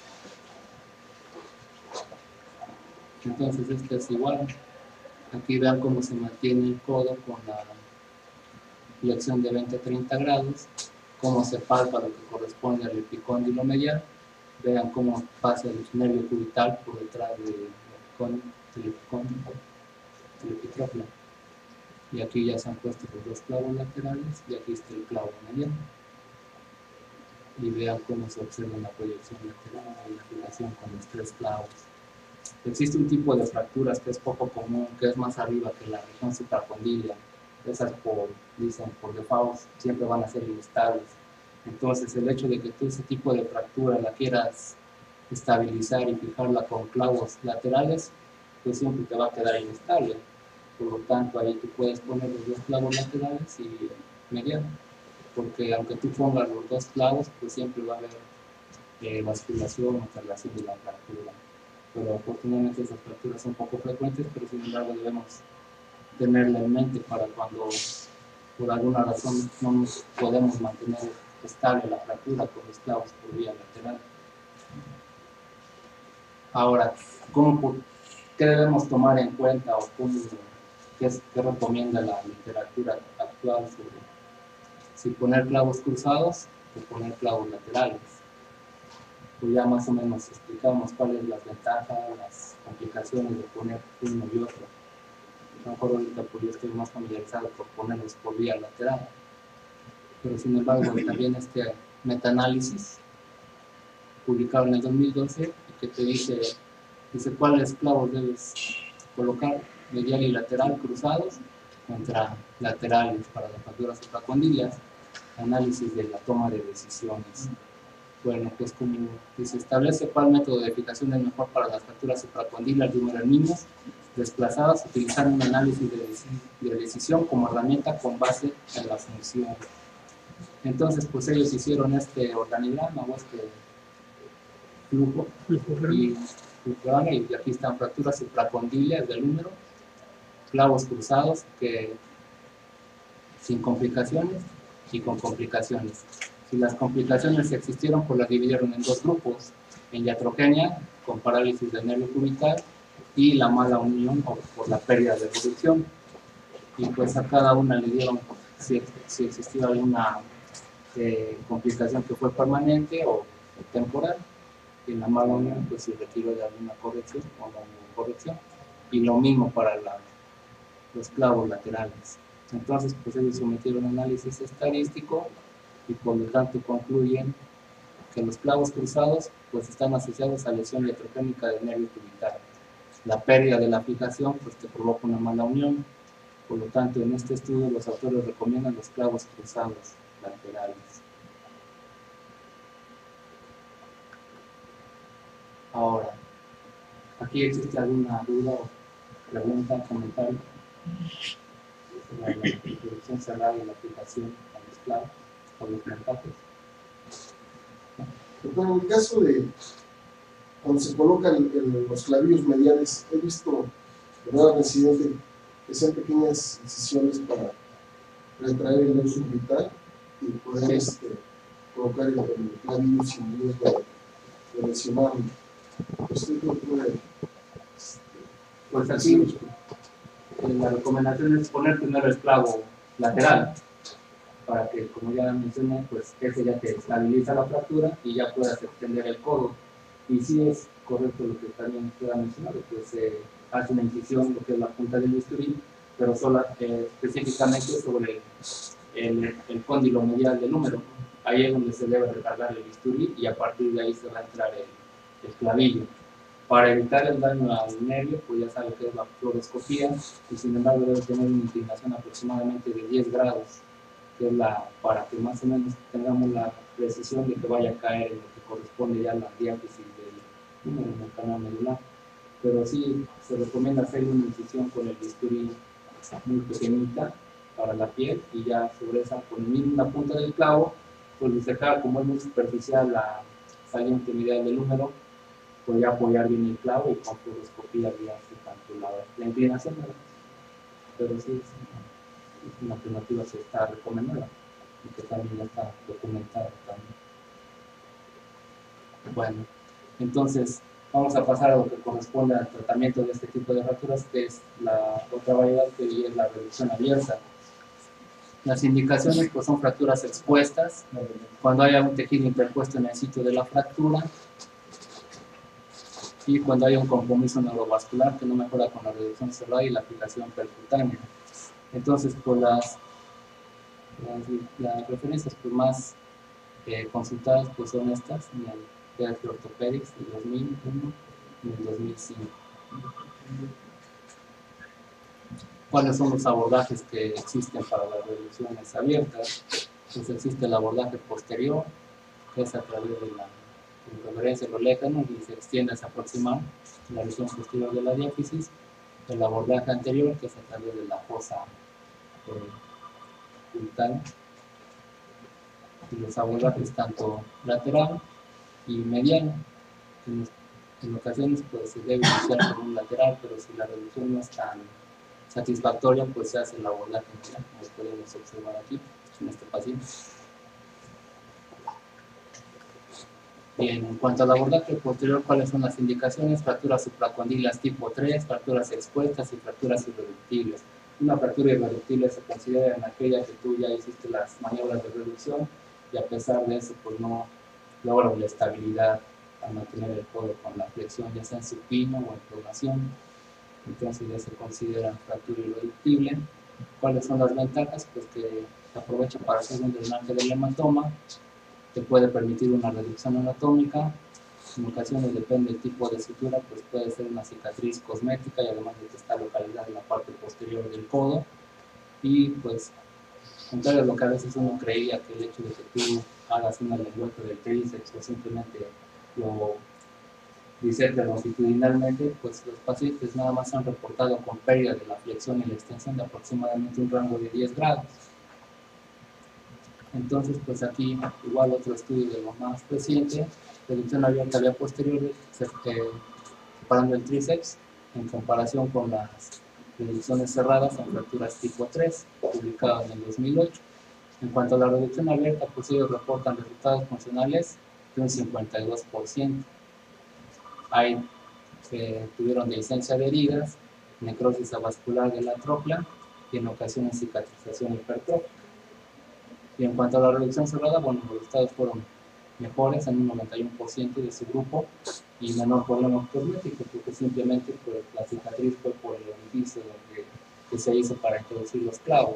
Entonces este es igual. Aquí vean cómo se mantiene el codo con la flexión de 20 a 30 grados, cómo se palpa lo que corresponde al epicóndilo medial. Vean cómo pasa el nervio cubital por detrás del epicóndilo, del epitrófilo. Y aquí ya se han puesto los dos clavos laterales y aquí está el clavo medial. Y vean cómo se observa la proyección lateral y la fijación con los tres clavos. Existe un tipo de fracturas que es poco común, que es más arriba que la región supracondilia. Esas dicen por default siempre van a ser inestables. Entonces el hecho de que tú ese tipo de fractura la quieras estabilizar y fijarla con clavos laterales, pues siempre te va a quedar inestable. Por lo tanto ahí tú puedes poner los dos clavos laterales y mediano, porque aunque tú pongas los dos clavos, pues siempre va a haber basculación o traslación de la fractura. Pero afortunadamente esas fracturas son poco frecuentes, pero sin embargo debemos tenerla en mente para cuando por alguna razón no nos podemos mantener estable la fractura con los clavos por vía lateral. Ahora, ¿qué debemos tomar en cuenta o cómo ¿qué recomienda la literatura actual sobre si poner clavos cruzados o poner clavos laterales? Pues ya más o menos explicamos cuáles las ventajas, las complicaciones de poner uno y otro. A lo mejor ahorita pues yo estoy más familiarizado por ponerlos por vía lateral, pero sin embargo también este metaanálisis publicado en el 2012 y que te dice cuáles clavos debes colocar, medial y lateral cruzados contra laterales para las fracturas supracondilias, análisis de la toma de decisiones. Bueno, pues como que se establece cuál método de fijación es mejor para las fracturas supracondilias diumeraninas desplazadas, utilizar un análisis de decisión como herramienta con base en la función. Entonces, pues ellos hicieron este organigrama o este flujo y aquí están fracturas supracondilias del húmero, clavos cruzados que sin complicaciones y con complicaciones. Si las complicaciones existieron, pues las dividieron en dos grupos, en iatrogenia, con parálisis del nervio cubital, y la mala unión o por la pérdida de evolución. Y pues a cada una le dieron si existía alguna complicación que fue permanente o temporal. Y en la mala unión, pues se retiró de alguna corrección o no hubo corrección. Y lo mismo para los clavos laterales. Entonces, pues ellos sometieron un análisis estadístico y por lo tanto concluyen que los clavos cruzados pues están asociados a lesión iatrogénica del nervio cubital. La pérdida de la fijación pues te provoca una mala unión. Por lo tanto, en este estudio los autores recomiendan los clavos cruzados laterales. Ahora, ¿aquí existe alguna duda o pregunta, comentario? La introducción cerrada y la aplicación a los clavos o los montajes. Bueno, en el caso de cuando se colocan los clavillos mediales, he visto ¿verdad? Residente que sean pequeñas incisiones para retraer el nervio cubital y poder colocar el clavillo sin riesgo de lesionarlo. ¿Usted qué puede? Pues así, la recomendación es poner primero el clavo lateral para que, como ya mencioné, pues ese ya te estabiliza la fractura y ya puedas extender el codo. Y si es correcto lo que también queda mencionado, pues se hace una incisión, lo que es la punta del bisturí, pero solo específicamente sobre el cóndilo medial del húmero. Ahí es donde se debe recargar el bisturí y a partir de ahí se va a entrar el clavillo. Para evitar el daño al nervio, pues ya sabe que es la fluoroscopía y sin embargo debe tener una inclinación aproximadamente de 10 grados, que es para que más o menos tengamos la precisión de que vaya a caer en lo que corresponde ya a la diáfisis del húmero en el canal medular. Pero sí se recomienda hacer una incisión con el bisturí muy pequeñita para la piel y ya sobre esa, con la punta del clavo, pues dejar como es muy superficial la saliente medial del húmero, pues ya apoyar bien el clavo y con fluoroscopía ya se calcula la inclinación, ¿verdad? Pero sí es una alternativa que está recomendada y que también ya está documentada también. Bueno, entonces vamos a pasar a lo que corresponde al tratamiento de este tipo de fracturas, que es la otra variedad que es la reducción abierta. Las indicaciones pues son fracturas expuestas, cuando haya un tejido interpuesto en el sitio de la fractura y cuando haya un compromiso neurovascular que no mejora con la reducción cerrada y la fijación percutánea. Entonces, pues las referencias pues, más consultadas pues, son estas, en el Pediatric Orthopedics del 2001 y el 2005. ¿Cuáles son los abordajes que existen para las reducciones abiertas? Pues existe el abordaje posterior, que es a través de la referencia de los léganos y se extiende hacia aproximar la región posterior de la diáfisis. El abordaje anterior, que es a través de la fosa cubital. Y los abordajes tanto lateral y mediano. En ocasiones pues, se debe iniciar con un lateral, pero si la reducción no es tan satisfactoria, pues se hace el abordaje mediano, como podemos observar aquí en este paciente. Bien, en cuanto al abordaje posterior, ¿cuáles son las indicaciones? Fracturas supracondilias tipo 3, fracturas expuestas y fracturas irreductibles. Una fractura irreductible se considera en aquella que tú ya hiciste las maniobras de reducción y a pesar de eso pues no logra la estabilidad al mantener el codo con la flexión, ya sea en supino o en pronación. Entonces ya se considera fractura irreductible. ¿Cuáles son las ventajas? Pues que se aprovecha para hacer un drenaje del hematoma, te puede permitir una reducción anatómica. En ocasiones, depende del tipo de sutura, pues puede ser una cicatriz cosmética y además de que está localizada en la parte posterior del codo. Y pues, contrario a lo que a veces uno creía, que el hecho de que tú hagas una lengüeta del tríceps o simplemente lo disertes longitudinalmente, pues los pacientes nada más han reportado con pérdida de la flexión y la extensión de aproximadamente un rango de 10 grados. Entonces, pues aquí igual otro estudio de lo más reciente, reducción abierta vía posterior, separando el tríceps en comparación con las reducciones cerradas en fracturas tipo 3, publicado en el 2008. En cuanto a la reducción abierta, pues ellos reportan resultados funcionales de un 52%. Hay que tuvieron dehiscencia de heridas, necrosis avascular de la trocla y en ocasiones cicatrización hipertrófica. Y en cuanto a la reducción cerrada, bueno, los resultados fueron mejores en un 91% de su grupo y menor problema cosmético, porque simplemente pues, la cicatriz fue por el orificio que se hizo para introducir los clavos.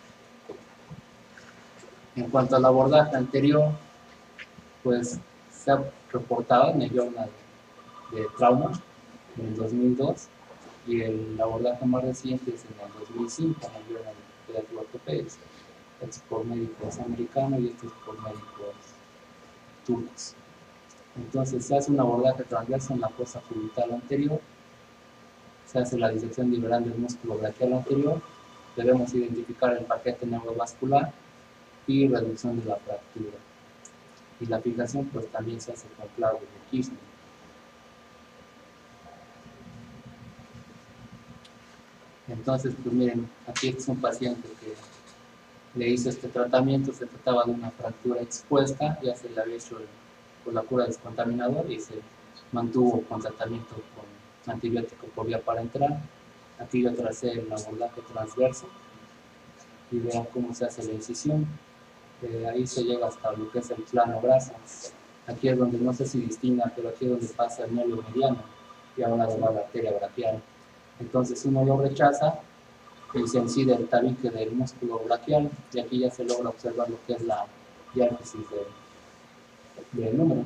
En cuanto al abordaje anterior, pues se ha reportado en el Journal de Trauma en el 2002 y el abordaje más reciente es en el 2005 en el Journal de Pediatric Orthopedics. Este es por médicos americanos y este es por médicos turcos. Entonces se hace un abordaje transverso en la fosa cubital anterior, se hace la disección liberal del músculo braquial anterior, debemos identificar el paquete neurovascular y reducción de la fractura. Y la fijación pues también se hace con clavos de Kirchner. Entonces, pues miren, aquí es un paciente que le hizo este tratamiento, se trataba de una fractura expuesta, ya se le había hecho con la cura descontaminador y se mantuvo con tratamiento con antibiótico por vía parenteral. Aquí yo tracé el abordaje transverso y vean cómo se hace la incisión. Ahí se llega hasta lo que es el plano grasa. Aquí es donde no sé si distinga, pero aquí es donde pasa el nervio mediano y ahora va la arteria braquial. Entonces uno lo rechaza y se incide el tabique del músculo braquial y aquí ya se logra observar lo que es la diátesis del número.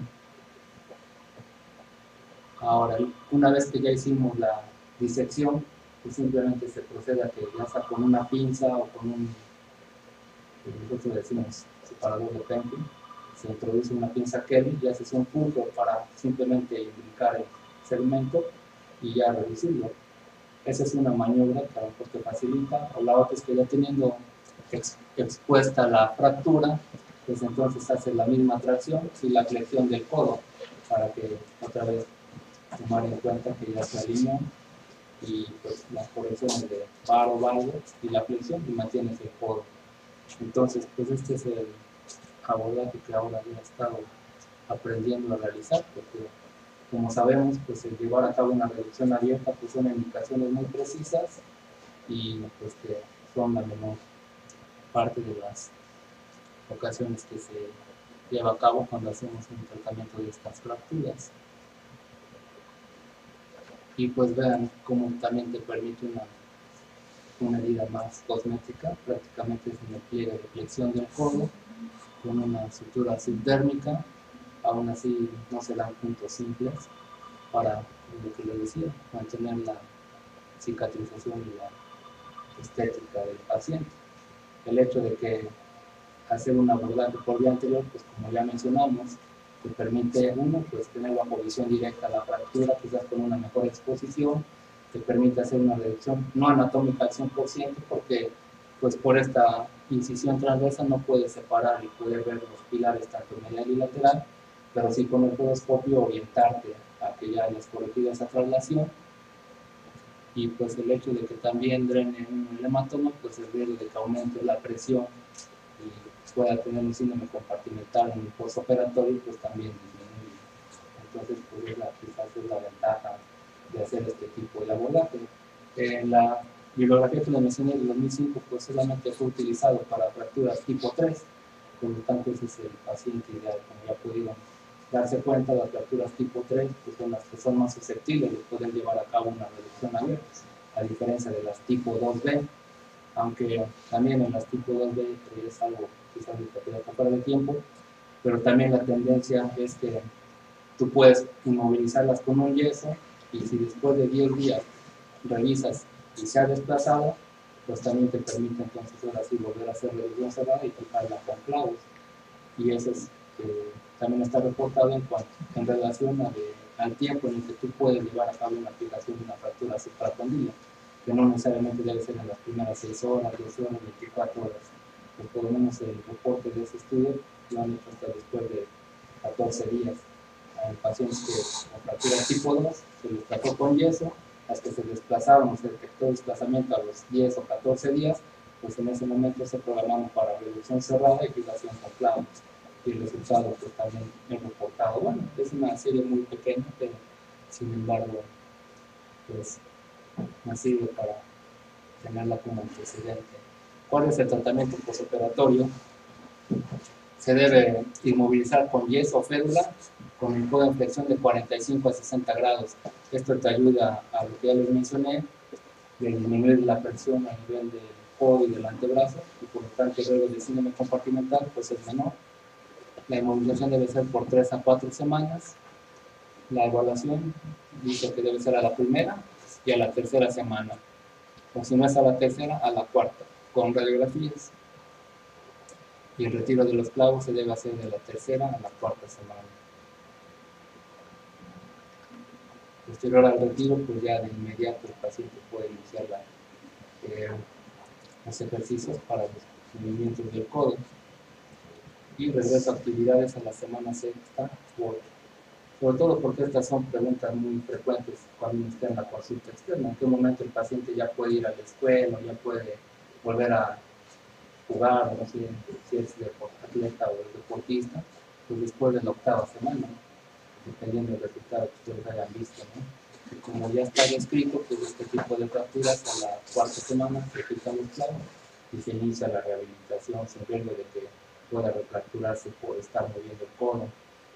Ahora, una vez que ya hicimos la disección, pues simplemente se procede a que ya sea con una pinza o con un, nosotros decimos separador de Penfield, se introduce una pinza Kelly y hace un punto para simplemente imbricar el segmento y ya reducirlo. Esa es una maniobra que a lo mejor te facilita, o la otra es que ya teniendo expuesta la fractura, pues entonces hace la misma tracción y la flexión del codo para que otra vez tomar en cuenta que ya se alineó y pues las correcciones de paro, valgo y la flexión y mantienes el codo. Entonces, pues este es el abordaje que ahora ya he estado aprendiendo a realizar, porque como sabemos, pues el llevar a cabo una reducción abierta pues son indicaciones muy precisas y pues que son la menor parte de las ocasiones que se lleva a cabo cuando hacemos un tratamiento de estas fracturas. Y pues vean cómo también te permite una herida más cosmética, prácticamente es en el pliegue de flexión del codo, con una sutura subdérmica, aún así no se dan puntos simples para lo que les decía, mantener la cicatrización y la estética del paciente. El hecho de que hacer un abordaje por vía anterior, pues como ya mencionamos, te permite uno, pues tener la posición directa a la fractura, quizás con una mejor exposición, te permite hacer una reducción no anatómica al 100%, porque pues por esta incisión transversa no puedes separar y poder ver los pilares tanto medial y lateral, pero sí con el podoscopio orientarte a que ya hayas corregido esa traslación. Y pues el hecho de que también drene el hematoma, pues el riesgo de que aumente la presión y pueda tener un síndrome compartimental en el postoperatorio, pues también disminuye. Entonces, pues quizás es la ventaja de hacer este tipo de abordaje. En la Bibliografía que le mencioné del 2005 pues solamente fue utilizado para fracturas tipo 3, por lo tanto ese es el paciente ideal. Como ya pudieron darse cuenta, las fracturas tipo 3 pues son las que son más susceptibles de poder llevar a cabo una reducción abierta, a diferencia de las tipo 2B, aunque también en las tipo 2B es algo quizás de que fuera de tiempo, pero también la tendencia es que tú puedes inmovilizarlas con un yeso y si después de 10 días revisas y se ha desplazado, pues también te permite entonces ahora sí volver a hacer reducción cerrada y fijarla con clavos. Y eso es, también está reportado en relación al tiempo en el que tú puedes llevar a cabo una fijación de una fractura supracondila, que no necesariamente debe ser en las primeras 6 horas, 10 horas, 24 horas. Pues por lo menos el reporte de ese estudio lo han hecho hasta después de 14 días. Hay pacientes que con fracturas tipo 2 se les trató con yeso, las que se desplazaban o se detectó desplazamiento a los 10 o 14 días, pues en ese momento se programaron para reducción cerrada y fijación con clavos. Y el resultado pues también es reportado. Bueno, es una serie muy pequeña, pero sin embargo, pues me sirve para tenerla como antecedente. ¿Cuál es el tratamiento postoperatorio? Se debe inmovilizar con yeso o fédula con el codo de flexión de 45 a 60 grados. Esto te ayuda a lo que ya les mencioné, de disminuir la presión a nivel del codo y del antebrazo, y por lo tanto el riesgo de síndrome compartimental pues es menor. La inmovilización debe ser por 3 a 4 semanas. La evaluación dice que debe ser a la primera y a la tercera semana, o si no es a la tercera, a la cuarta, con radiografías. Y el retiro de los clavos se debe hacer de la tercera a la cuarta semana. Posterior al retiro, pues ya de inmediato el paciente puede iniciar los ejercicios para los movimientos del codo y regreso a actividades a la semana sexta u ocho. Sobre todo porque estas son preguntas muy frecuentes cuando uno está en la consulta externa. ¿En qué momento el paciente ya puede ir a la escuela, ya puede volver a jugar, no sé si es atleta o deportista? Pues después de la octava semana, dependiendo del resultado que ustedes hayan visto, ¿no? Y como ya está descrito, pues este tipo de fracturas a la cuarta semana se quitan los clavos y se inicia la rehabilitación sin riesgo de que pueda refracturarse por estar moviendo el codo.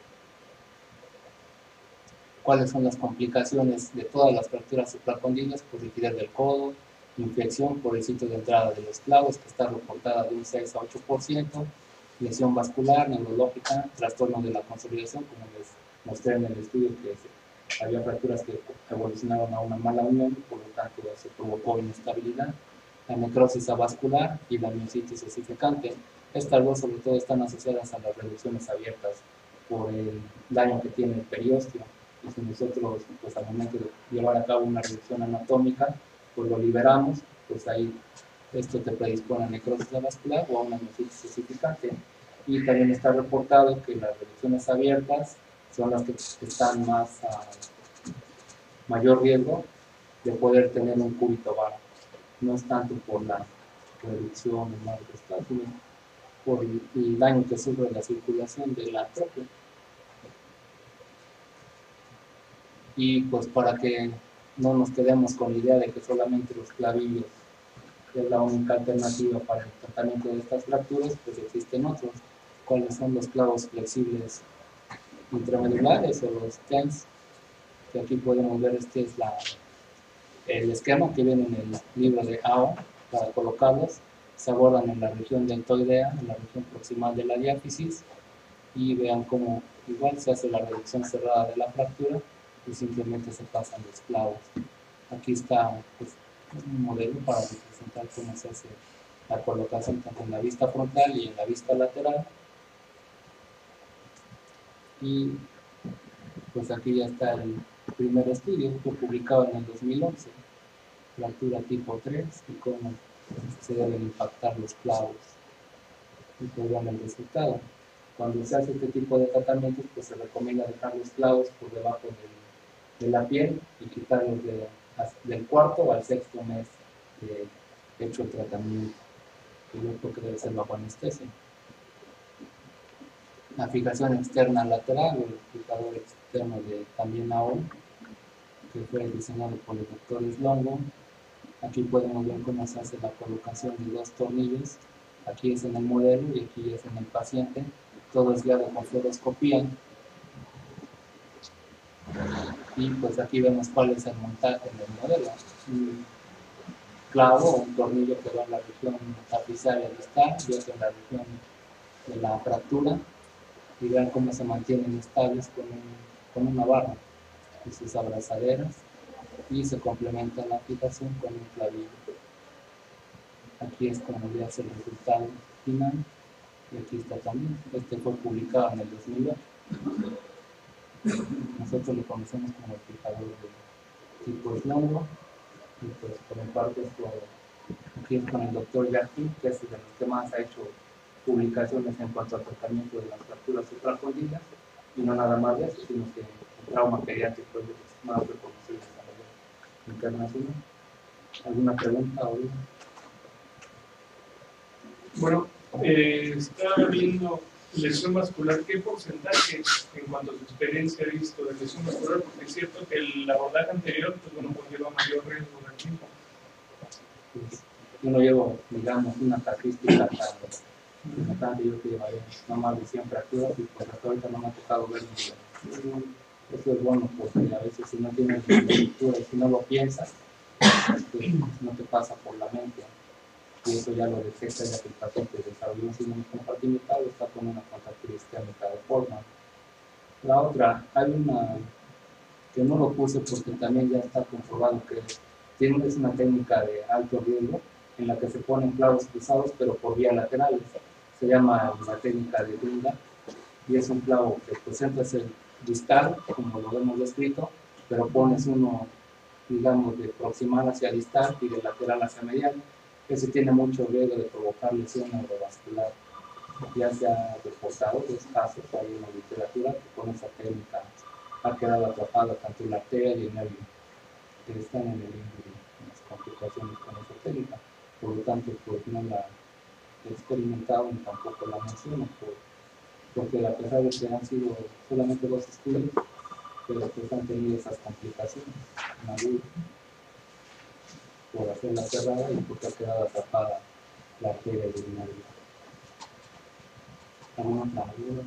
¿Cuáles son las complicaciones de todas las fracturas supracondilas? Pues rigidez del codo, infección por el sitio de entrada de los clavos, que está reportada de un 6 a 8%, lesión vascular, neurológica, trastorno de la consolidación, como les mostré en el estudio que había fracturas que evolucionaron a una mala unión, por lo tanto se provocó inestabilidad, la necrosis avascular y la miositis osificante. Estas dos sobre todo están asociadas a las reducciones abiertas por el daño que tiene el periósteo. Y si nosotros, pues al momento de llevar a cabo una reducción anatómica, pues lo liberamos, pues ahí esto te predispone a necrosis avascular o a una miositis osificante. Y también está reportado que las reducciones abiertas son las que están más a mayor riesgo de poder tener un cúbito bajo. No es tanto por la reducción o mal estado, sino por el daño que sufre la circulación de la propia. Y pues para que no nos quedemos con la idea de que solamente los clavillos es la única alternativa para el tratamiento de estas fracturas, pues existen otros. ¿Cuáles son los clavos flexibles intramedulares o los TENS? Que aquí podemos ver, este es el esquema que viene en el libro de AO para colocarlos. Se abordan en la región deltoidea, en la región proximal de la diáfisis, y vean cómo igual se hace la reducción cerrada de la fractura y simplemente se pasan los clavos. Aquí está pues, un modelo para representar cómo se hace la colocación tanto en la vista frontal y en la vista lateral. Y pues aquí ya está el primer estudio, fue publicado en el 2011, fractura tipo 3 y cómo se deben impactar los clavos. Y pues vean el resultado. Cuando se hace este tipo de tratamientos, pues se recomienda dejar los clavos por debajo de la piel y quitarlos del cuarto al sexto mes de hecho el tratamiento, que yo creo que debe ser bajo anestesia. La fijación externa lateral o el fijador externo de también AO, que fue diseñado por el doctor Slongo, Aquí podemos ver cómo se hace la colocación de dos tornillos. Aquí es en el modelo y aquí es en el paciente. Todo es guiado con fluoroscopía. Y pues aquí vemos cuál es el montaje del modelo. Un clavo o un tornillo que va en la región tapizaria distal y otro en la región de la fractura. Y vean cómo se mantienen estables con una barra y sus abrazaderas. Y se complementa la aplicación con un clavillo. Aquí es como ya es el resultado final. Y aquí está también. Este fue publicado en el 2008. Nosotros lo conocemos como el fijador de tipo eslongo. Y pues por mi parte esto, aquí es con el doctor Jackie, que es de los que más ha hecho publicaciones en cuanto al tratamiento de las fracturas supracondilas. Y no nada más de eso, sino que el trauma pediátrico es de los más reconocidos a nivel internacional. ¿Alguna pregunta o duda? Bueno, estaba viendo lesión vascular. ¿Qué porcentaje en cuanto a su experiencia ha visto de lesión vascular? Porque es cierto que el abordaje anterior pues, bueno, conlleva mayor riesgo de tiempo. Pues, yo no llevo, digamos, una estadística tan yo que llevaré no más de 100 fracturas y pues hasta ahorita no me ha tocado ver ninguna. Eso es bueno porque a veces si no tienes la estructura y si no lo piensas, pues, no te pasa por la mente. Y eso ya lo detecta ya que el paciente desarrolló un síndrome compartimentado, está con una contractura isquémica de forma. La otra, hay una que no lo puse porque también ya está comprobado que es una técnica de alto riesgo en la que se ponen clavos cruzados pero por vías laterales. Se llama la técnica de Dunga y es un clavo que pues entras el distal, como lo hemos descrito, pero pones uno, digamos, de proximal hacia distal y de lateral hacia medial. Ese tiene mucho riesgo de provocar lesión neurovascular. Ya se ha reportado dos casos ahí en la literatura que con esa técnica ha quedado atrapado tanto la arteria y el nervio, que están en el índice en las complicaciones con esa técnica. Por lo tanto, pues no la he experimentado ni tampoco la menciono, porque a pesar de que han sido solamente 2 estudios, pero pues han tenido esas complicaciones en agudo por hacerla cerrada y porque ha quedado atrapada la arteria y el nervio. ¿Alguna otra duda?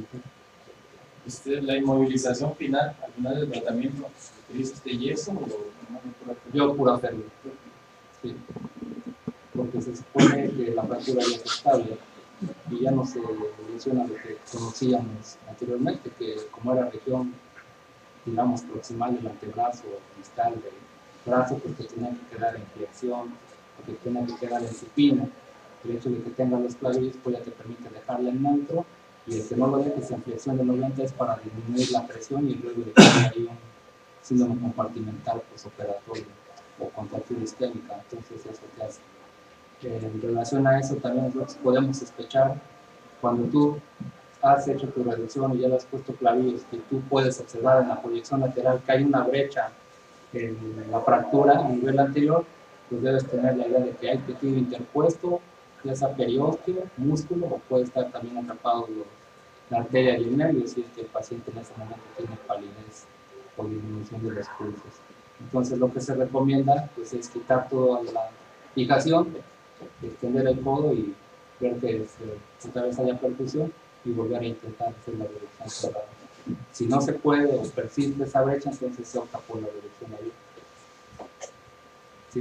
¿La inmovilización final al final del tratamiento utilizas de yeso o no? Yo pura fémur. Sí. Porque se supone que la fractura ya es estable y ya no se lesiona lo que conocíamos anteriormente, que como era región, digamos, proximal del antebrazo, distal del brazo, pues que tenía que quedar en flexión, que tenía que quedar en supino. El hecho de que tenga los clavillos pues ya te permite dejarla en neutro, y el que no lo dejes en flexión de 90 es para disminuir la presión y luego de que haya ahí un síndrome compartimental postoperatorio o contractura isquémica. Entonces eso te hace. En relación a eso también nosotros podemos sospechar cuando tú has hecho tu reducción y ya le has puesto clavillos, que tú puedes observar en la proyección lateral que hay una brecha en la fractura a nivel anterior, pues debes tener la idea de que hay tejido interpuesto, ya sea periósteo, músculo, o puede estar también atrapado la arteria y el nervio si es que el paciente en ese momento tiene palidez o disminución de los pulsos. Entonces lo que se recomienda pues, es quitar toda la fijación, extender el codo y ver que otra vez haya percusión y volver a intentar hacer la reducción cerrada. Si no se puede o persiste esa brecha, entonces se opta por la reducción abierta.